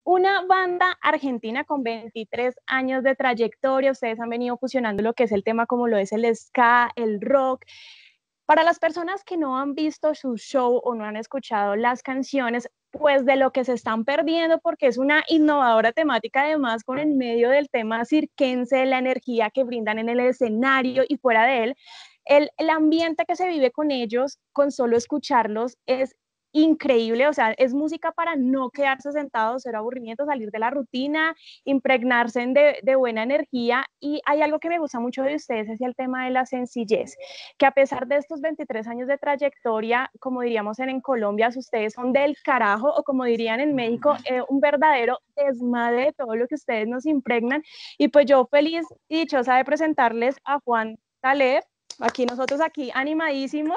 una banda argentina con 23 años de trayectoria. Ustedes han venido fusionando lo que es el tema como lo es el ska, el rock. Para las personas que no han visto su show o no han escuchado las canciones, pues de lo que se están perdiendo, porque es una innovadora temática, además con el medio del tema cirquense, la energía que brindan en el escenario y fuera de él, el ambiente que se vive con ellos, con solo escucharlos, es increíble. O sea, es música para no quedarse sentados, cero aburrimiento, salir de la rutina, impregnarse de buena energía. Y hay algo que me gusta mucho de ustedes, es el tema de la sencillez, que a pesar de estos 23 años de trayectoria, como diríamos en Colombia, ustedes son del carajo, o como dirían en México, un verdadero desmadre de todo lo que ustedes nos impregnan. Y pues yo feliz y dichosa de presentarles a Juan Taleb, aquí nosotros aquí animadísimos.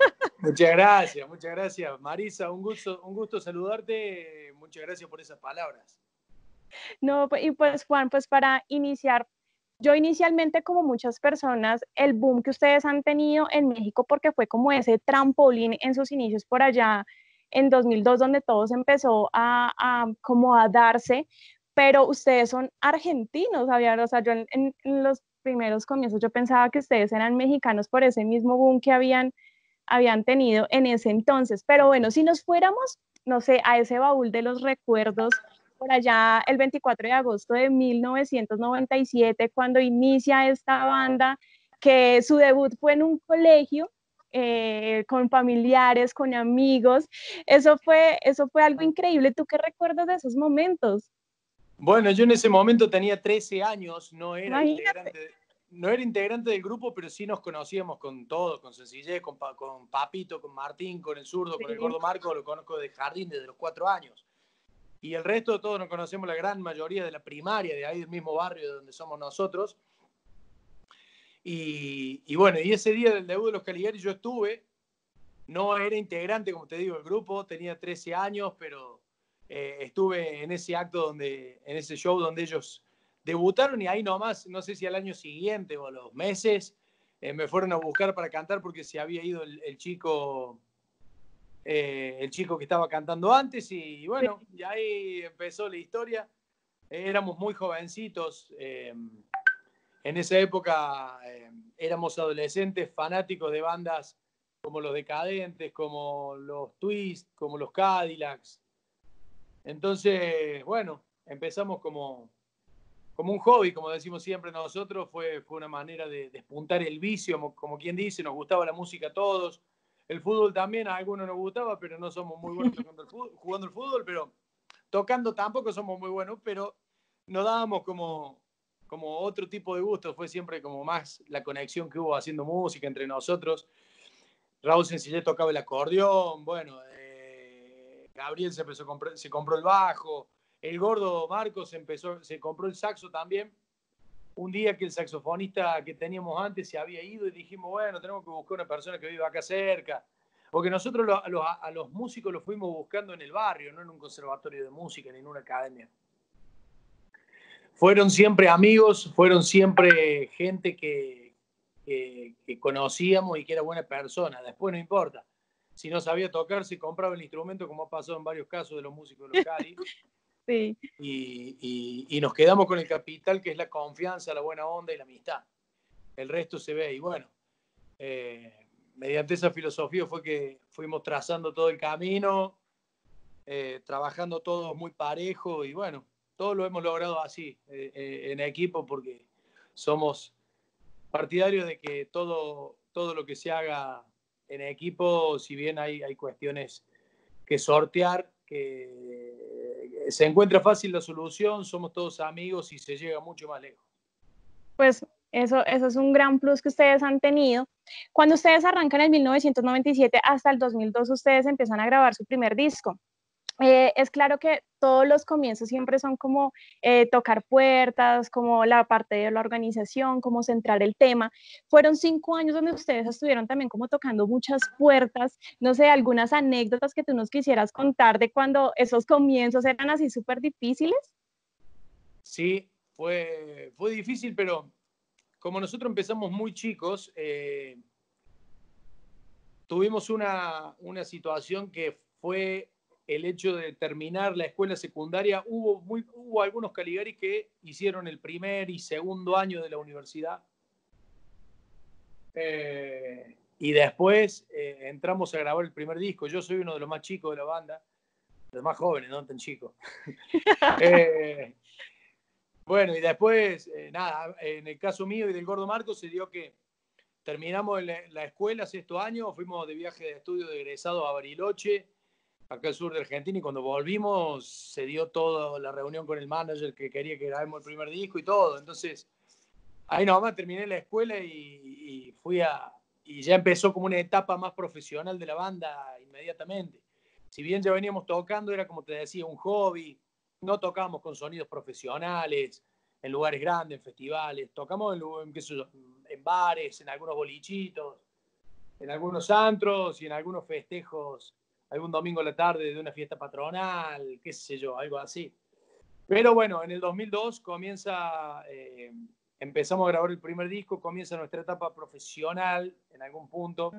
Muchas gracias. Marisa, un gusto saludarte. Muchas gracias por esas palabras. No, y pues Juan, pues para iniciar, yo inicialmente, como muchas personas, el boom que ustedes han tenido en México, porque fue como ese trampolín en sus inicios por allá en 2002, donde todo se empezó como a darse, pero ustedes son argentinos, ¿sabían? O sea, yo en los primeros comienzos yo pensaba que ustedes eran mexicanos por ese mismo boom que habían tenido en ese entonces. Pero bueno, si nos fuéramos, no sé, a ese baúl de los recuerdos, por allá el 24 de agosto de 1997, cuando inicia esta banda, que su debut fue en un colegio, con familiares, con amigos. Eso fue algo increíble. ¿Tú qué recuerdas de esos momentos? Bueno, yo en ese momento tenía 13 años, Imagínate. no era integrante del grupo, pero sí nos conocíamos con todos, con Sencillez, con Papito, con Martín, con el zurdo, con el Sí. gordo Marco, lo conozco de jardín desde los 4 años. Y el resto de todos nos conocemos, la gran mayoría de la primaria, de ahí del mismo barrio de donde somos nosotros. Y bueno, y ese día del debut de los Caligari yo estuve, no era integrante, como te digo, del grupo, tenía 13 años, pero estuve en ese acto, en ese show donde ellos debutaron, y ahí nomás, no sé si al año siguiente o a los meses, me fueron a buscar para cantar porque se había ido el chico que estaba cantando antes, y bueno, y ahí empezó la historia. Éramos muy jovencitos, en esa época éramos adolescentes fanáticos de bandas como los Decadentes, como los Twist, como los Cadillacs. Entonces, bueno, empezamos como un hobby, como decimos siempre nosotros. Fue una manera de despuntar el vicio, como quien dice. Nos gustaba la música a todos. El fútbol también a algunos nos gustaba, pero no somos muy buenos jugando el fútbol, pero tocando tampoco somos muy buenos, pero nos dábamos como otro tipo de gusto. Fue siempre como más la conexión que hubo haciendo música entre nosotros. Raúl Sencillé tocaba el acordeón, bueno, Gabriel se compró el bajo, el gordo Marcos se compró el saxo también. Un día que el saxofonista que teníamos antes se había ido, y dijimos, bueno, tenemos que buscar una persona que viva acá cerca. Porque nosotros a los músicos los fuimos buscando en el barrio, no en un conservatorio de música ni en una academia. Fueron siempre amigos, fueron siempre gente que conocíamos y que era buena persona. Después no importa. Si no sabía tocar, se compraba el instrumento, como ha pasado en varios casos de los músicos locales. Sí. Y nos quedamos con el capital, que es la confianza, la buena onda y la amistad. El resto se ve. Y bueno, mediante esa filosofía fue que fuimos trazando todo el camino, trabajando todos muy parejo, y bueno, todo lo hemos logrado así, en equipo, porque somos partidarios de que todo lo que se haga en equipo, si bien hay cuestiones que sortear, que se encuentra fácil la solución, somos todos amigos y se llega mucho más lejos. Pues eso es un gran plus que ustedes han tenido. Cuando ustedes arrancan en 1997 hasta el 2002, ustedes empiezan a grabar su primer disco. Es claro que todos los comienzos siempre son como tocar puertas, como la parte de la organización, como centrar el tema. Fueron 5 años donde ustedes estuvieron también como tocando muchas puertas. No sé, algunas anécdotas que tú nos quisieras contar de cuando esos comienzos eran así súper difíciles. Sí, fue difícil, pero como nosotros empezamos muy chicos, tuvimos una situación que fue el hecho de terminar la escuela secundaria, hubo algunos Caligaris que hicieron el primer y segundo año de la universidad. Y después entramos a grabar el primer disco. Yo soy uno de los más chicos de la banda, los más jóvenes, no tan chicos. Bueno, y después, nada, en el caso mío y del Gordo Marco se dio que terminamos la escuela, sexto año, fuimos de viaje de estudio de egresado a Bariloche, acá al sur de Argentina, y cuando volvimos se dio toda la reunión con el manager que quería que grabemos el primer disco y todo. Entonces, ahí nomás terminé la escuela y y ya empezó como una etapa más profesional de la banda inmediatamente. Si bien ya veníamos tocando, era como te decía, un hobby, no tocábamos con sonidos profesionales, en lugares grandes, en festivales, tocamos en bares, en algunos bolichitos, en algunos antros y en algunos festejos, algún domingo a la tarde de una fiesta patronal, qué sé yo, algo así. Pero bueno, en el 2002 empezamos a grabar el primer disco, comienza nuestra etapa profesional en algún punto,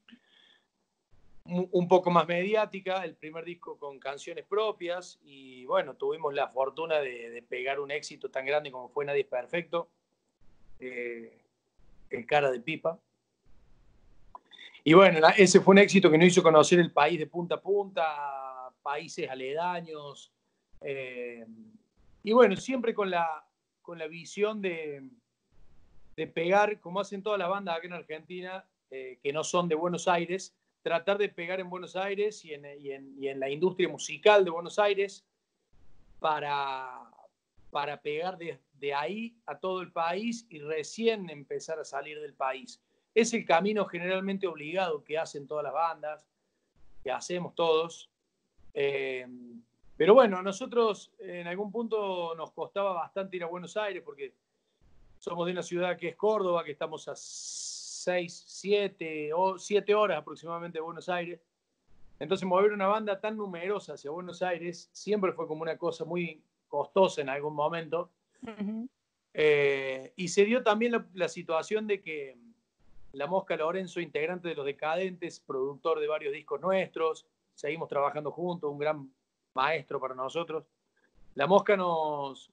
un poco más mediática, el primer disco con canciones propias y bueno, tuvimos la fortuna de pegar un éxito tan grande como fue Nadie es Perfecto, el Cara de Pipa. Y bueno, ese fue un éxito que nos hizo conocer el país de punta a punta, países aledaños. Y bueno, siempre con la visión de pegar, como hacen todas las bandas acá en Argentina, que no son de Buenos Aires, tratar de pegar en Buenos Aires y en la industria musical de Buenos Aires para pegar de ahí a todo el país y recién empezar a salir del país. Es el camino generalmente obligado que hacen todas las bandas, que hacemos todos. Pero bueno, a nosotros en algún punto nos costaba bastante ir a Buenos Aires porque somos de una ciudad que es Córdoba, que estamos a 7 horas aproximadamente de Buenos Aires. Entonces mover una banda tan numerosa hacia Buenos Aires siempre fue como una cosa muy costosa en algún momento. Uh-huh. Y se dio también la situación de que La Mosca Lorenzo, integrante de Los Decadentes, productor de varios discos nuestros, seguimos trabajando juntos, un gran maestro para nosotros. La Mosca nos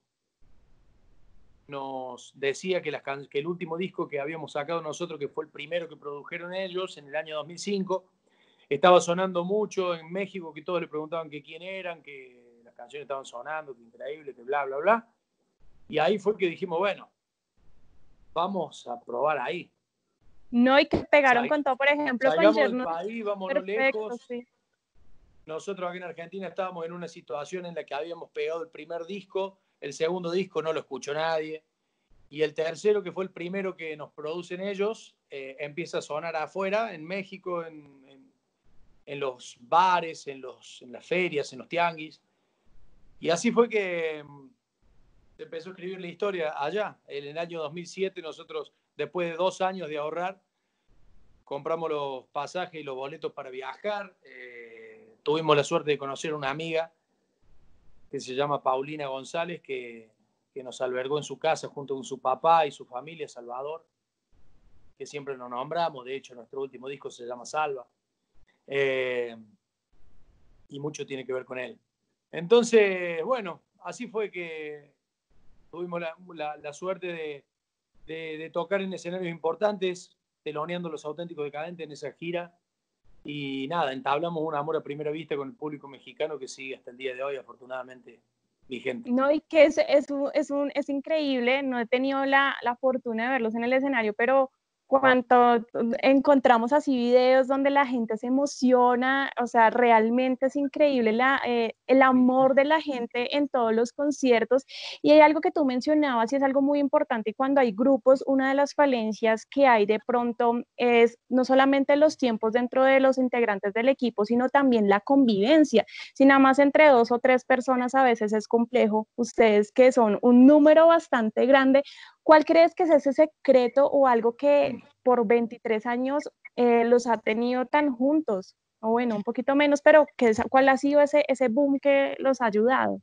decía que el último disco que habíamos sacado nosotros, que fue el primero que produjeron ellos en el año 2005, estaba sonando mucho en México, que todos le preguntaban que quién eran, que las canciones estaban sonando, que increíble, que bla, bla, bla. Y ahí fue que dijimos, bueno, vamos a probar ahí. No, y que pegaron con todo, por ejemplo, salgamos con del país, vámonos lejos. Sí. Nosotros aquí en Argentina estábamos en una situación en la que habíamos pegado el primer disco, el segundo disco no lo escuchó nadie, y el tercero, que fue el primero que nos producen ellos, empieza a sonar afuera, en México, en los bares, en las ferias, en los tianguis. Y así fue que se empezó a escribir la historia allá. En el año 2007 nosotros, después de 2 años de ahorrar, compramos los pasajes y los boletos para viajar. Tuvimos la suerte de conocer a una amiga que se llama Paulina González, que nos albergó en su casa junto con su papá y su familia, Salvador, que siempre nos nombramos. De hecho, nuestro último disco se llama Salva. Y mucho tiene que ver con él. Entonces, bueno, así fue que tuvimos la suerte de tocar en escenarios importantes, teloneando Los Auténticos Decadentes en esa gira. Y nada, entablamos un amor a primera vista con el público mexicano que sigue hasta el día de hoy, afortunadamente, vigente. No, y que es increíble, no he tenido la fortuna de verlos en el escenario, pero cuando encontramos así videos donde la gente se emociona, o sea, realmente es increíble el amor de la gente en todos los conciertos. Y hay algo que tú mencionabas y es algo muy importante, cuando hay grupos, una de las falencias que hay de pronto es no solamente los tiempos dentro de los integrantes del equipo, sino también la convivencia. Si nada más entre 2 o 3 personas a veces es complejo, ustedes que son un número bastante grande, ¿cuál crees que es ese secreto o algo que por 23 años los ha tenido tan juntos? O bueno, un poquito menos, pero ¿cuál ha sido ese boom que los ha ayudado?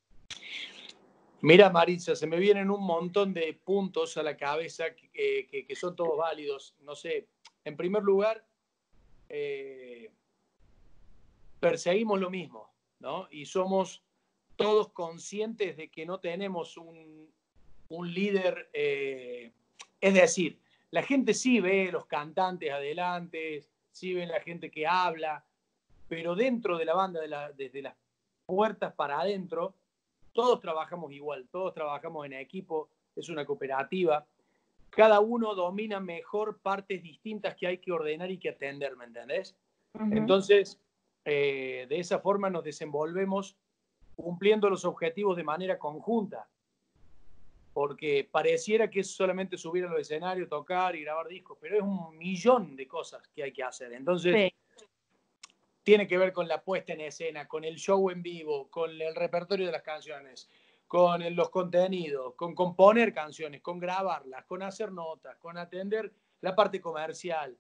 Mira, Maritza, se me vienen un montón de puntos a la cabeza que son todos válidos. No sé, en primer lugar, perseguimos lo mismo. ¿no? Y somos todos conscientes de que no tenemos un líder, es decir, la gente sí ve los cantantes adelante, sí ven la gente que habla, pero dentro de la banda, desde las puertas para adentro, todos trabajamos igual, todos trabajamos en equipo, es una cooperativa, cada uno domina mejor partes distintas que hay que ordenar y que atender, ¿me entendés? Entonces, de esa forma nos desenvolvemos cumpliendo los objetivos de manera conjunta, porque pareciera que es solamente subir a los escenarios, tocar y grabar discos, pero es un millón de cosas que hay que hacer. Entonces, sí, tiene que ver con la puesta en escena, con el show en vivo, con el repertorio de las canciones, con los contenidos, con componer canciones, con grabarlas, con hacer notas, con atender la parte comercial.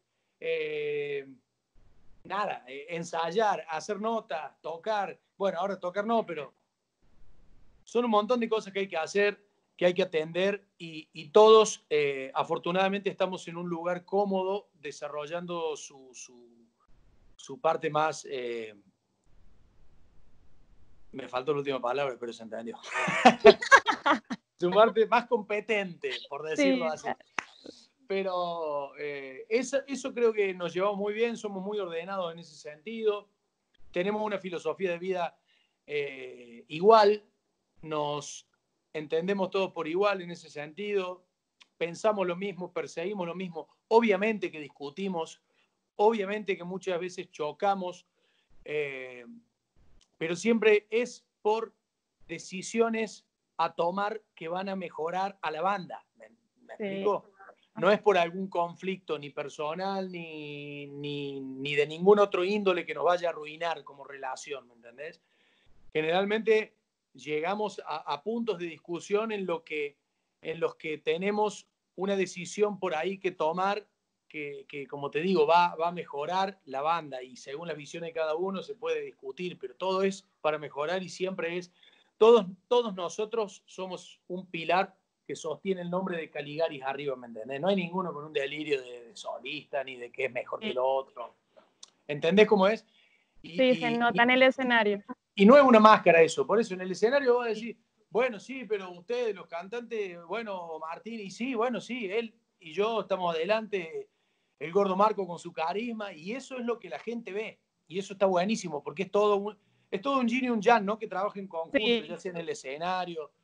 Ensayar, hacer notas, tocar. Bueno, ahora tocar no, pero son un montón de cosas que hay que hacer, que hay que atender y todos, afortunadamente, estamos en un lugar cómodo desarrollando su parte más... me faltó la última palabra, pero se entendió. Su parte más competente, por decirlo así. Pero eso creo que nos llevamos muy bien, somos muy ordenados en ese sentido, tenemos una filosofía de vida igual, nos entendemos todos por igual en ese sentido, pensamos lo mismo, perseguimos lo mismo, obviamente que discutimos, obviamente que muchas veces chocamos, pero siempre es por decisiones a tomar que van a mejorar a la banda. ¿Me explico? No es por algún conflicto ni personal ni de ningún otro índole que nos vaya a arruinar como relación, ¿me entendés? Generalmente llegamos a puntos de discusión en los que tenemos una decisión por ahí que tomar que como te digo, va a mejorar la banda y según las visiones de cada uno se puede discutir, pero todo es para mejorar y siempre es, todos nosotros somos un pilar que sostiene el nombre de Caligaris arriba, ¿me entendés? No hay ninguno con un delirio de solista ni de que es mejor que el otro. ¿Entendés cómo es? Sí, se nota en el escenario. Y no es una máscara eso, por eso en el escenario vas a decir, bueno, sí, pero ustedes, los cantantes, bueno, Martín, y sí, bueno, sí, él y yo estamos adelante, el gordo Marco con su carisma, y eso es lo que la gente ve, y eso está buenísimo, porque es todo un yin y un yang, ¿no? Que trabajen en conjunto, sí, ya sea en el escenario,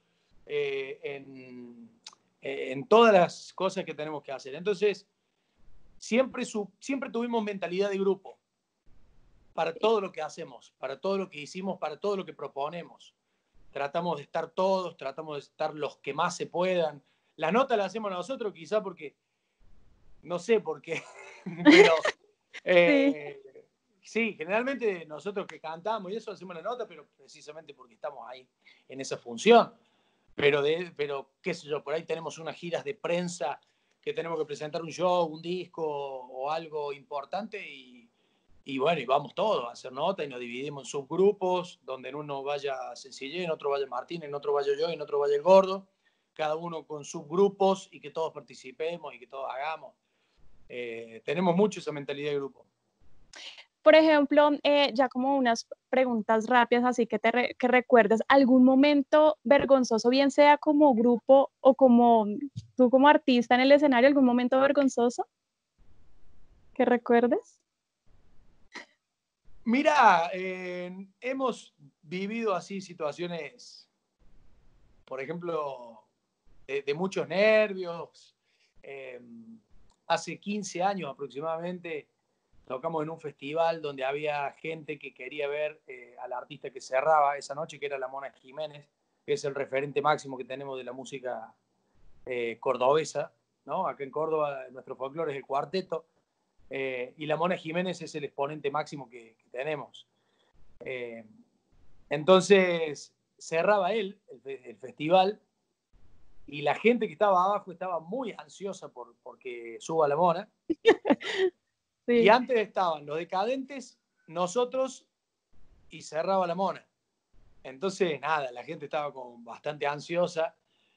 en todas las cosas que tenemos que hacer. Entonces, siempre tuvimos mentalidad de grupo para todo lo que hacemos, para todo lo que hicimos, para todo lo que proponemos. Tratamos de estar todos, tratamos de estar los que más se puedan. La nota la hacemos nosotros, quizá porque, no sé por qué, pero sí, generalmente nosotros que cantamos y eso hacemos la nota, pero precisamente porque estamos ahí en esa función. Pero qué sé yo, por ahí tenemos unas giras de prensa que tenemos que presentar un show, un disco o algo importante y bueno, y vamos todos a hacer nota y nos dividimos en subgrupos, donde en uno vaya Sencillé, en otro vaya Martín, en otro vaya yo, en otro vaya el Gordo, cada uno con subgrupos y que todos participemos y que todos hagamos. Tenemos mucho esa mentalidad de grupo. Por ejemplo, ya como unas preguntas rápidas, así que que recuerdes algún momento vergonzoso, bien sea como grupo o como tú como artista en el escenario, algún momento vergonzoso que recuerdes. Mira, hemos vivido así situaciones, por ejemplo, de muchos nervios. Hace 15 años aproximadamente tocamos en un festival donde había gente que quería ver al artista que cerraba esa noche, que era la Mona Jiménez, que es el referente máximo que tenemos de la música cordobesa, ¿no? Acá en Córdoba nuestro folclore es el cuarteto, y la Mona Jiménez es el exponente máximo que tenemos. Entonces cerraba él el festival y la gente que estaba abajo estaba muy ansiosa porque suba la Mona. Sí. Y antes estaban los decadentes, nosotros y cerraba la Mona. Entonces, nada, la gente estaba como bastante ansiosa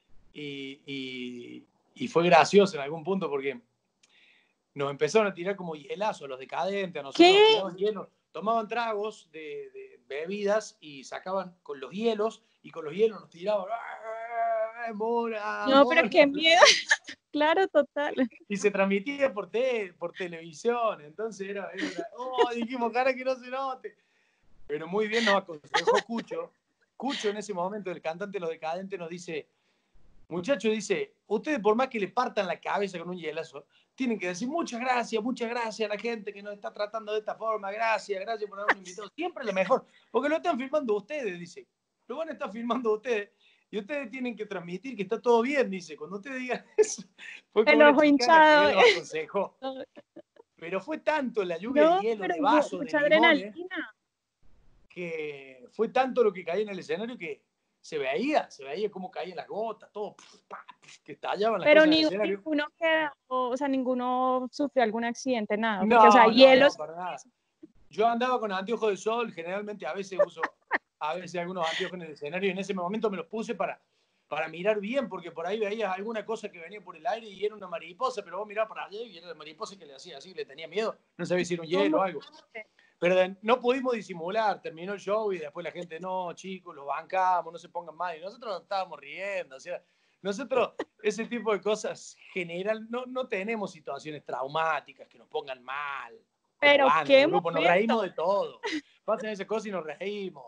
y fue gracioso en algún punto porque nos empezaron a tirar como hielazo los decadentes, a nosotros nos tiraban hielo. tomaban tragos de bebidas y sacaban con los hielos, y con los hielos nos tiraban. ¡Ah, mora, No, pero mora! qué miedo. Claro, total. Y se transmitía por televisión. Entonces dijimos, cara que no se note. Pero muy bien nos aconsejó Cucho. Cucho en ese momento, el cantante de Los Decadentes, nos dice, muchachos, dice, ustedes por más que le partan la cabeza con un hielazo, tienen que decir muchas gracias a la gente que nos está tratando de esta forma, gracias por habernos invitado, siempre lo mejor, porque lo están filmando ustedes, dice, lo van a estar filmando ustedes, y ustedes tienen que transmitir que está todo bien, dice, cuando ustedes digan eso, fue como El una ojo chicana que hinchado. él nos aconsejó, pero fue tanto la lluvia de No, hielo, pero de vasos, de mucha limones, adrenalina. que fue tanto lo que caía en el escenario que se veía cómo caían las gotas, todo, que estallaban las Pero cosas en el escenario. ninguno quedó, o sea, ninguno sufrió algún accidente, nada. Porque, o sea, No, hielos. para nada. Yo andaba con anteojos de sol, generalmente a veces uso algunos anteojos en el escenario, y en ese momento me los puse para mirar bien, porque por ahí veías alguna cosa que venía por el aire y era una mariposa, pero vos mirabas para allá y era la mariposa que le hacía así, le tenía miedo, no sabía si era un hielo o algo. Pero no pudimos disimular, terminó el show y después la gente, no, chicos, los bancamos, no se pongan mal. Y nosotros nos estábamos riendo, o sea, nosotros ese tipo de cosas general, no tenemos situaciones traumáticas que nos pongan mal, como Pero banda, qué como grupo, nos reímos momento. de todo. Pasan esas cosas y nos reímos.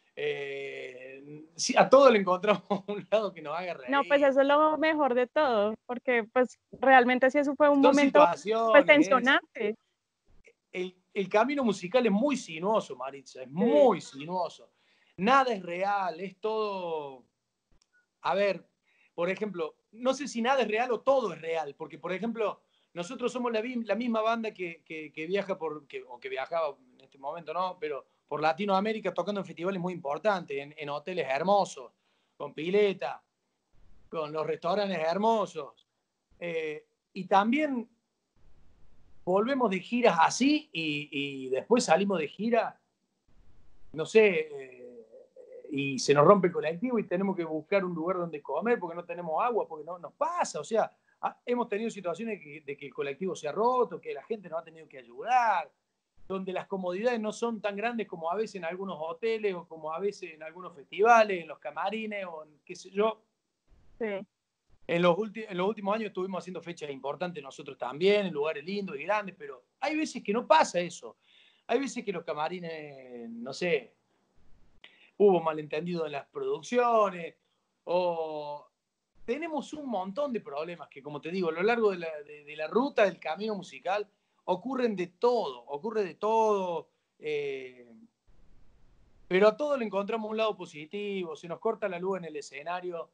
Sí, a todo le encontramos un lado que nos haga No, pues reír. eso es lo mejor de todo, porque pues realmente sí, eso fue un Son momento pues situaciones, tensionante. el camino musical es muy sinuoso, Maritza, es Sí. muy sinuoso. Nada es real, es todo. A ver, por ejemplo, no sé si nada es real o todo es real, porque, por ejemplo, nosotros somos la misma banda que viaja o que viajaba en este momento, ¿no? Pero por Latinoamérica tocando en festivales muy importantes, en hoteles hermosos, con pileta, con los restaurantes hermosos. Y también volvemos de giras así y después salimos de gira, no sé, y se nos rompe el colectivo y tenemos que buscar un lugar donde comer porque no tenemos agua, porque no nos pasa. O sea, hemos tenido situaciones de que el colectivo se ha roto, que la gente nos ha tenido que ayudar, donde las comodidades no son tan grandes como a veces en algunos hoteles o como a veces en algunos festivales, en los camarines o en qué sé yo. Sí. En los últimos años estuvimos haciendo fechas importantes nosotros también, en lugares lindos y grandes, pero hay veces que no pasa eso. Hay veces que los camarines, no sé, hubo malentendido en las producciones, o tenemos un montón de problemas que, como te digo, a lo largo de la ruta del camino musical ocurre de todo, pero a todo le encontramos un lado positivo, se nos corta la luz en el escenario.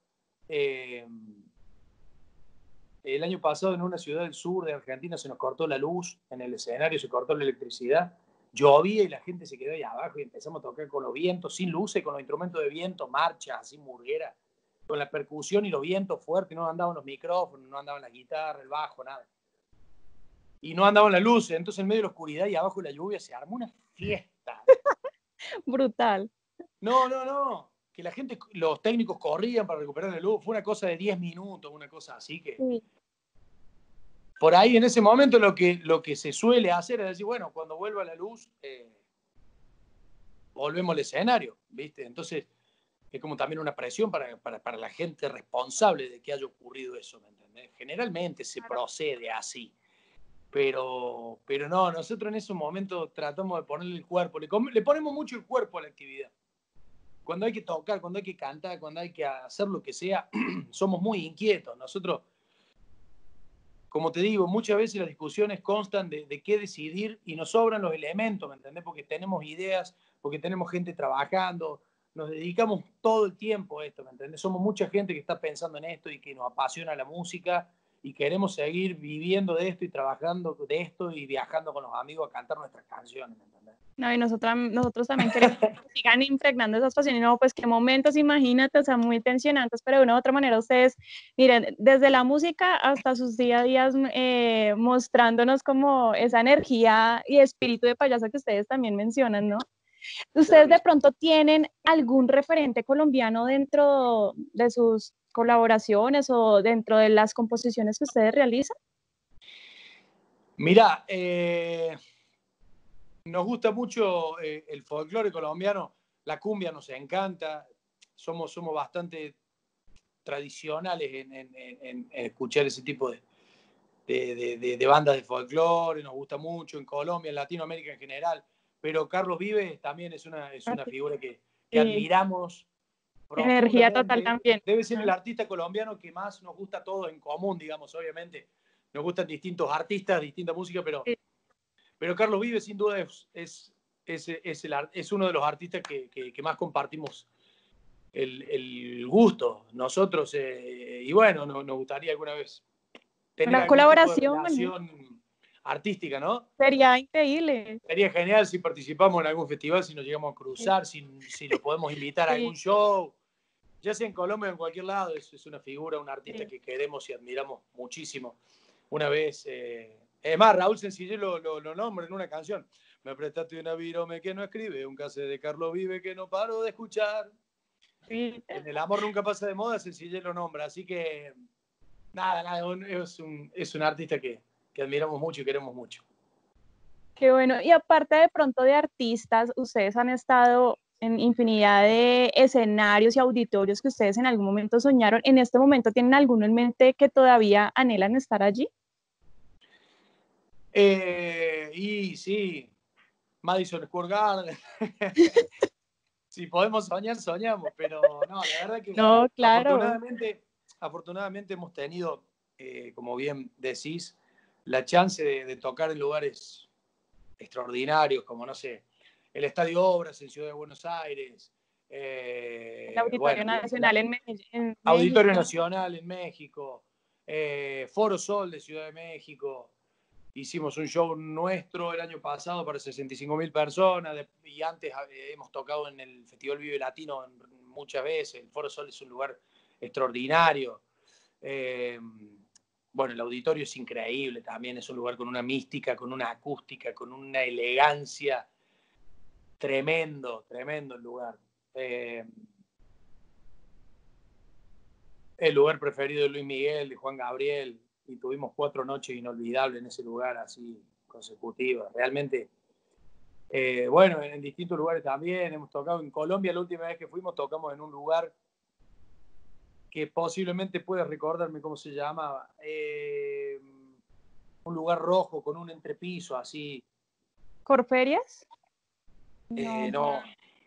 El año pasado en una ciudad del sur de Argentina se nos cortó la luz en el escenario, se cortó la electricidad, llovía y la gente se quedó ahí abajo y empezamos a tocar con los vientos, sin luces, con los instrumentos de viento, marchas, así murguera, con la percusión y los vientos fuertes, no andaban los micrófonos, no andaban la guitarra, el bajo, nada. Y no andaban las luces, entonces en medio de la oscuridad y abajo de la lluvia se armó una fiesta. Brutal. No, que la gente, los técnicos corrían para recuperar la luz, fue una cosa de 10 minutos, una cosa así que... Sí. Por ahí en ese momento lo que se suele hacer es decir, bueno, cuando vuelva la luz, volvemos al escenario, ¿viste? Entonces es como también una presión para la gente responsable de que haya ocurrido eso, ¿me entendés? Generalmente se Claro. procede así, pero no, nosotros en ese momento tratamos de ponerle el cuerpo, le ponemos mucho el cuerpo a la actividad. Cuando hay que tocar, cuando hay que cantar, cuando hay que hacer lo que sea, somos muy inquietos. Nosotros, como te digo, muchas veces las discusiones constan de qué decidir y nos sobran los elementos, ¿me entendés? Porque tenemos ideas, porque tenemos gente trabajando, nos dedicamos todo el tiempo a esto, ¿me entendés? Somos mucha gente que está pensando en esto y que nos apasiona la música y queremos seguir viviendo de esto y trabajando de esto y viajando con los amigos a cantar nuestras canciones, ¿me entendés? No, y nosotros también queremos que sigan impregnando esas pasiones. No, pues qué momentos, imagínate, o sea, muy tensionantes, pero de una u otra manera ustedes, miren, desde la música hasta sus día a días mostrándonos como esa energía y espíritu de payaso que ustedes también mencionan, ¿no? ¿Ustedes de pronto tienen algún referente colombiano dentro de sus colaboraciones o dentro de las composiciones que ustedes realizan? Mirá, Nos gusta mucho el folclore colombiano, la cumbia nos encanta, somos bastante tradicionales en escuchar ese tipo de bandas de folclore, nos gusta mucho en Colombia, en Latinoamérica en general, pero Carlos Vives también es una figura que Sí, admiramos energía total profundamente. también. Debe ser el artista colombiano que más nos gusta a todos en común, digamos, obviamente. Nos gustan distintos artistas, distinta música, pero Carlos Vives sin duda es uno de los artistas que más compartimos el gusto nosotros. Y bueno, nos gustaría alguna vez tener Una algún tipo de colaboración relación artística, ¿no? sería increíble. Sería genial si participamos en algún festival, si nos llegamos a Sí, cruzar, si lo podemos invitar a algún sí, show, ya sea en Colombia o en cualquier lado. Es una figura, un artista sí. que queremos y admiramos muchísimo. Una vez, es más, Raúl Sencillé lo nombra en una canción. Me prestaste una virome que no escribe, un cassette de Carlos Vive que no paro de escuchar. Sí. En El amor nunca pasa de moda, Sencillé lo nombra. Así que, nada, es un artista que admiramos mucho y queremos mucho. Qué bueno. Y aparte de pronto de artistas, ustedes han estado en infinidad de escenarios y auditorios que ustedes en algún momento soñaron. ¿En este momento tienen alguno en mente que todavía anhelan estar allí? Y sí, Madison Square Garden. Si podemos soñar, soñamos, pero no, la verdad que No, claro. afortunadamente hemos tenido, como bien decís, la chance de tocar en lugares extraordinarios, como, no sé, el Estadio Obras en Ciudad de Buenos Aires, El Auditorio bueno, Nacional en Auditorio México. Nacional en México, Foro Sol de Ciudad de México. Hicimos un show nuestro el año pasado para 65.000 personas y antes hemos tocado en el Festival Vive Latino muchas veces. El Foro Sol es un lugar extraordinario. Eh, bueno, el auditorio es increíble también, es un lugar con una mística, con una acústica, con una elegancia. Tremendo, tremendo el lugar. Eh, el lugar preferido de Luis Miguel, de Juan Gabriel, y tuvimos 4 noches inolvidables en ese lugar, así consecutivas. Realmente, bueno, en distintos lugares también. Hemos tocado en Colombia, la última vez que fuimos, tocamos en un lugar que posiblemente puedes recordarme cómo se llamaba. Un lugar rojo con un entrepiso, así. ¿Corferias? No. No,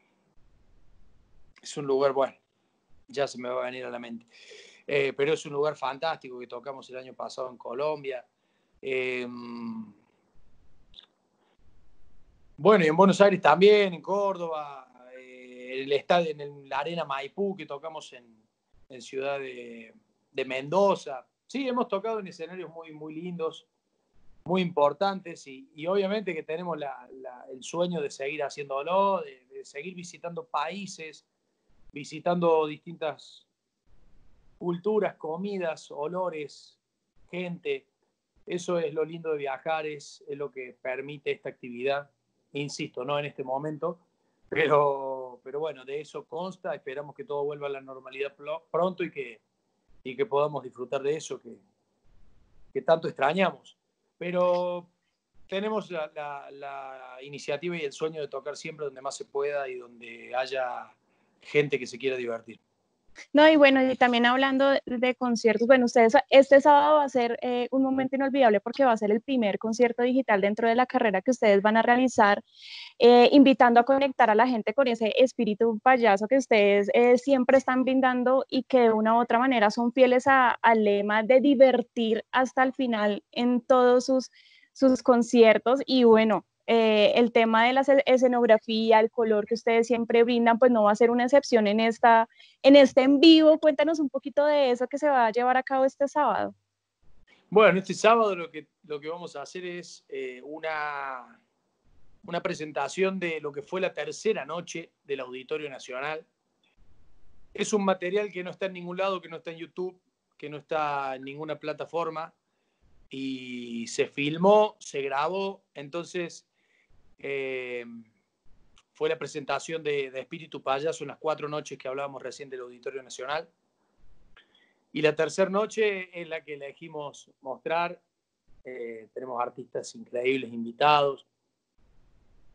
es un lugar, bueno, ya se me va a venir a la mente. Pero es un lugar fantástico que tocamos el año pasado en Colombia. Bueno, y en Buenos Aires también, en Córdoba, el estadio, en la Arena Maipú, que tocamos en Ciudad de Mendoza. Sí, hemos tocado en escenarios muy, muy lindos, muy importantes, y obviamente que tenemos el sueño de seguir haciéndolo, de seguir visitando países, visitando distintas culturas, comidas, olores, gente. Eso es lo lindo de viajar, es lo que permite esta actividad. Insisto, no en este momento, pero bueno, de eso consta. Esperamos que todo vuelva a la normalidad pronto y que podamos disfrutar de eso que tanto extrañamos. Pero tenemos la iniciativa y el sueño de tocar siempre donde más se pueda y donde haya gente que se quiera divertir. No, y bueno, y también hablando de conciertos, bueno, ustedes este sábado va a ser un momento inolvidable porque va a ser el primer concierto digital dentro de la carrera que ustedes van a realizar, invitando a conectar a la gente con ese espíritu payaso que ustedes siempre están brindando y que de una u otra manera son fieles al lema de divertir hasta el final en todos sus conciertos. Y bueno, el tema de la escenografía, el color que ustedes siempre brindan, pues no va a ser una excepción en este en vivo. Cuéntanos un poquito de eso que se va a llevar a cabo este sábado. Bueno, este sábado lo que vamos a hacer es una presentación de lo que fue la tercera noche del Auditorio Nacional. Es un material que no está en ningún lado, que no está en YouTube, que no está en ninguna plataforma, y se filmó, se grabó. Entonces fue la presentación de Espíritu Payaso en las 4 noches que hablábamos recién del Auditorio Nacional. Y la tercera noche es la que elegimos mostrar. Tenemos artistas increíbles invitados.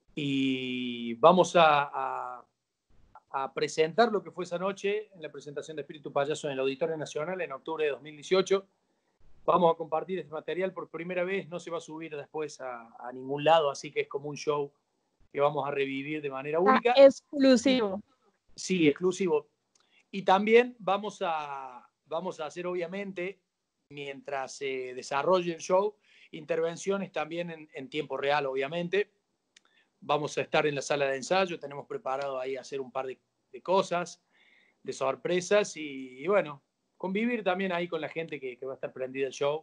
y vamos a presentar lo que fue esa noche en la presentación de Espíritu Payaso en el Auditorio Nacional en octubre de 2018. Vamos a compartir este material por primera vez, no se va a subir después a ningún lado, así que es como un show que vamos a revivir de manera única. Exclusivo. Sí, exclusivo. Y también vamos a hacer, obviamente, mientras se desarrolle el show, intervenciones también en tiempo real, obviamente. Vamos a estar en la sala de ensayo, tenemos preparado ahí hacer un par de cosas, de sorpresas y bueno, convivir también ahí con la gente que va a estar prendida el show.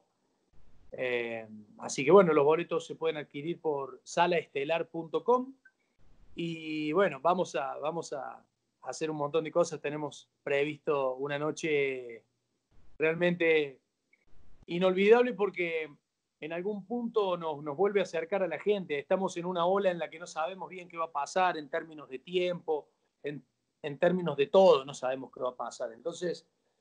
Así que bueno, los boletos se pueden adquirir por salaestelar.com y bueno, vamos a hacer un montón de cosas. Tenemos previsto una noche realmente inolvidable porque en algún punto nos vuelve a acercar a la gente. Estamos en una ola en la que no sabemos bien qué va a pasar en términos de tiempo, en términos de todo, no sabemos qué va a pasar. Entonces,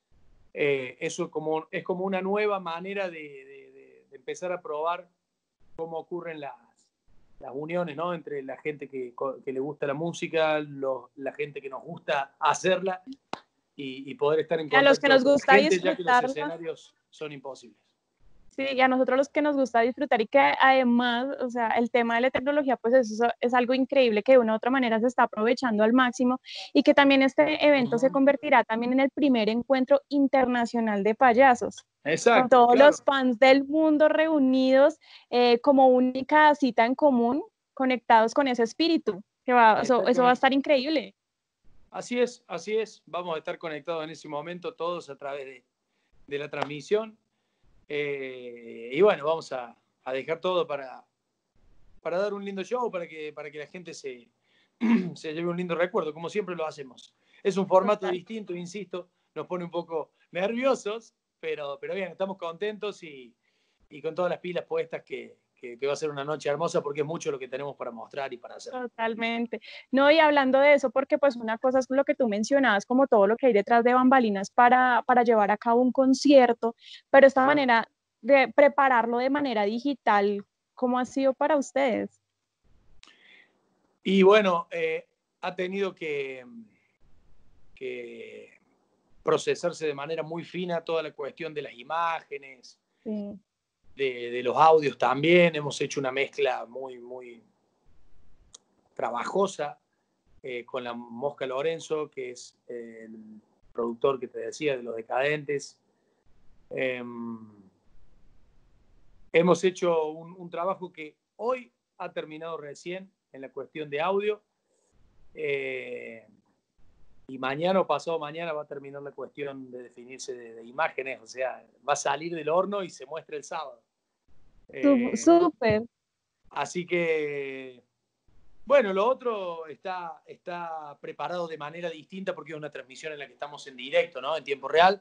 eso es como una nueva manera de empezar a probar cómo ocurren las uniones, ¿no? Entre la gente que le gusta la música, la gente que nos gusta hacerla y poder estar en contacto A los que nos gusta con la gente, ya que los disfrutarla. escenarios son imposibles. Sí, y a nosotros los que nos gusta disfrutar y que además, o sea, el tema de la tecnología, pues eso es algo increíble que de una u otra manera se está aprovechando al máximo y que también este evento se convertirá también en el primer encuentro internacional de payasos. Exacto, Con todos claro. los fans del mundo reunidos como única cita en común, conectados con ese espíritu, eso va a estar increíble. Así es, así es. Vamos a estar conectados en ese momento todos a través de la transmisión. Y bueno, vamos a dejar todo para dar un lindo show, para que la gente se lleve un lindo recuerdo, como siempre lo hacemos. Es un formato distinto, insisto, nos pone un poco nerviosos, pero bien, estamos contentos y con todas las pilas puestas que va a ser una noche hermosa porque es mucho lo que tenemos para mostrar y para hacer. Totalmente. No, y hablando de eso, porque pues una cosa es lo que tú mencionabas, como todo lo que hay detrás de bambalinas para llevar a cabo un concierto, pero esta manera de prepararlo de manera digital, ¿cómo ha sido para ustedes? Y bueno, ha tenido que procesarse de manera muy fina toda la cuestión de las imágenes, Sí. de los audios también. Hemos hecho una mezcla muy, muy trabajosa con la Mosca Lorenzo, que es el productor que te decía de Los Decadentes. Hemos hecho un trabajo que hoy ha terminado recién en la cuestión de audio. Y mañana o pasado mañana va a terminar la cuestión de definirse de imágenes, o sea, va a salir del horno y se muestra el sábado. Súper. Así que, bueno, lo otro está preparado de manera distinta porque es una transmisión en la que estamos en directo, ¿no? En tiempo real.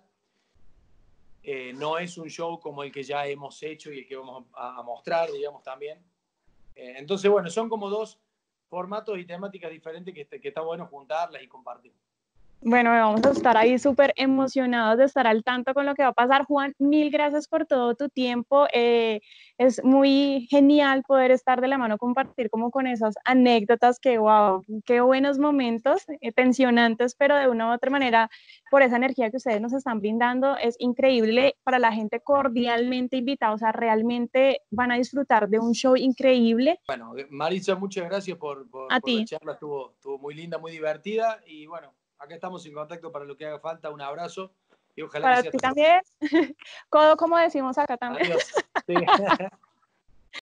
No es un show como el que ya hemos hecho y el que vamos a mostrar, digamos, también. Entonces, bueno, son como dos formatos y temáticas diferentes que está bueno juntarlas y compartir. Bueno, vamos a estar ahí súper emocionados de estar al tanto con lo que va a pasar. Juan, mil gracias por todo tu tiempo. Es muy genial poder estar de la mano, compartir como con esas anécdotas que, wow, qué buenos momentos, tensionantes, pero de una u otra manera, por esa energía que ustedes nos están brindando, es increíble. Para la gente cordialmente invitada, o sea, realmente van a disfrutar de un show increíble. Bueno, Marisa, muchas gracias por la charla, estuvo muy linda, muy divertida y bueno, acá estamos en contacto para lo que haga falta. Un abrazo y ojalá para que sea ti también. Codo, como decimos acá también. Adiós. Sí.